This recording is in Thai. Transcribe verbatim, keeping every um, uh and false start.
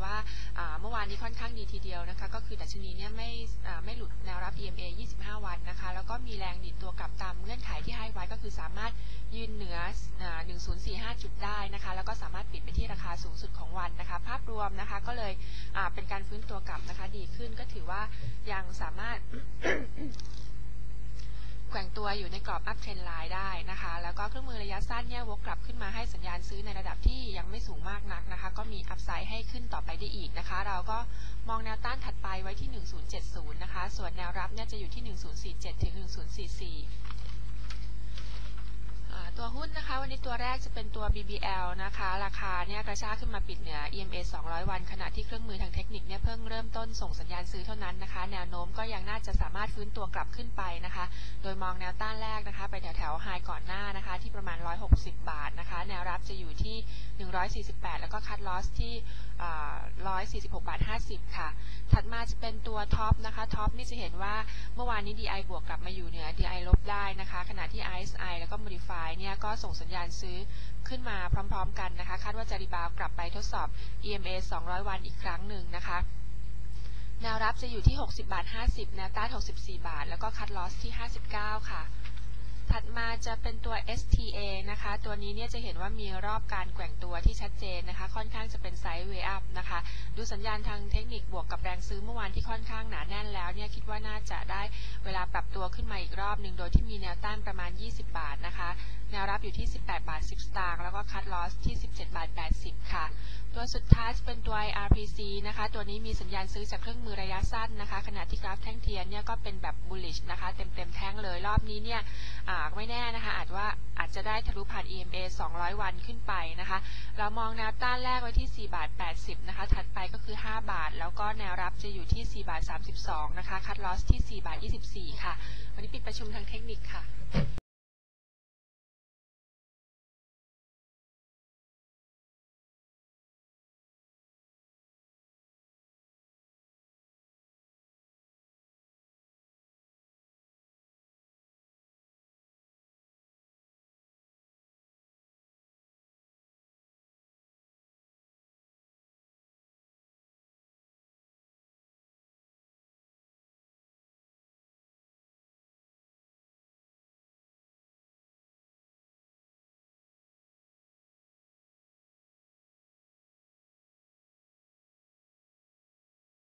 ว่าเมื่อวานนี้ค่อนข้างดีทีเดียวนะคะก็คือดัชนีเนี่ยไม่ไม่หลุดแนวรับ อี เอ็ม เอ ยี่สิบห้า วันนะคะแล้วก็มีแรงดีดตัวกลับตามเงื่อนไขที่ให้ไว้ก็คือสามารถยืนเหนือหนึ่งพันสี่สิบห้าจุดได้นะคะแล้วก็สามารถปิดไปที่ราคาสูงสุดของวันนะคะภาพรวมนะคะก็เลยเป็นการฟื้นตัวกลับนะคะดีขึ้นก็ถือว่ายังสามารถ แกว่งตัวอยู่ในกรอบ up trend line ได้นะคะแล้วก็เครื่องมือระยะสั้นเนี่ยวกกลับขึ้นมาให้สัญญาณซื้อในระดับที่ยังไม่สูงมากนักนะคะก็มี upside ให้ขึ้นต่อไปได้อีกนะคะเราก็มองแนวต้านถัดไปไว้ที่หนึ่งพันเจ็ดสิบนะคะส่วนแนวรับเนี่ยจะอยู่ที่หนึ่งพันสี่สิบเจ็ดถึงหนึ่งพันสี่สิบสี่ตัวหุ้นนะคะวันนี้ตัวแรกจะเป็นตัว บี บี แอล นะคะราคาเนี่ยกระชากขึ้นมาปิดเหนือ อี เอ็ม เอ สองร้อยวันขณะที่เครื่องมือทางเทคนิคเนี่ยเพิ่งเริ่มต้นส่งสัญญาณซื้อเท่านั้นนะคะแนวโน้มก็ยังน่าจะสามารถฟื้นตัวกลับขึ้นไปนะคะโดยมองแนวต้านแรกนะคะไปแถวแถวไฮก่อนหน้านะคะที่ประมาณหนึ่งร้อยหกสิบบาทนะคะแนวรับจะอยู่ที่หนึ่งร้อยสี่สิบแปดแล้วก็คัทลอสที่หนึ่งร้อยสี่สิบหกบาทห้าสิบค่ะถัดมาจะเป็นตัวท็อปนะคะท็อปนี่จะเห็นว่าเมื่อวานนี้ ดี ไอ บวกกลับมาอยู่เหนือ ดี ไอ ลบได้นะคะขณะที่ อาร์ เอส ไอ แล้วก็ Modify เนี่ยก็ส่งสัญญาณซื้อขึ้นมาพร้อมๆกันนะคะคาดว่าจะรีบาวกลับไปทดสอบ อี เอ็ม เอ สองร้อยวันอีกครั้งหนึ่งนะคะแนวรับจะอยู่ที่หกสิบบาทห้าสิบแนวต้านหกสิบสี่บาทแล้วก็คัทลอสที่ห้าสิบเก้าค่ะถัดมาจะเป็นตัว เอส ที เอ นะคะตัวนี้เนี่ยจะเห็นว่ามีรอบการแกว่งตัวที่ชัดเจนนะคะค่อนข้างจะเป็นไซด์เวย์อัพนะคะดูสัญญาณทางเทคนิคบวกกับแรงซื้อเมื่อวานที่ค่อนข้างหนาแน่นแล้วเนี่ยคิดว่าน่าจะได้เวลาปรับตัวขึ้นมาอีกรอบหนึ่งโดยที่มีแนวต้านประมาณยี่สิบบาทนะคะแนวรับอยู่ที่สิบแปดบาทสิบสตางค์แล้วก็คัทลอสที่สิบเจ็ดบาทแปดสิบค่ะตัวสุดท้ายจะเป็นตัว อาร์ พี ซี นะคะตัวนี้มีสัญญาณซื้อจากเครื่องมือระยะสั้นนะคะขณะที่กราฟแท่งเทียนเนี่ยก็เป็นแบบ bullish นะคะเต็มเต็มแท่งเลยรอบนี้เนี่ยไม่แน่นะคะอาจว่าอาจจะได้ทะลุผ่าน อี เอ็ม เอ สองร้อยวันขึ้นไปนะคะเรามองแนวต้านแรกไว้ที่สี่บาทแปดสิบนะคะถัดไปก็คือห้าบาทแล้วก็แนวรับจะอยู่ที่สี่บาทสามสิบสองนะคะคัทลอสที่สี่บาทยี่สิบสี่ค่ะวันนี้ปิดประชุมทางเทคนิคค่ะ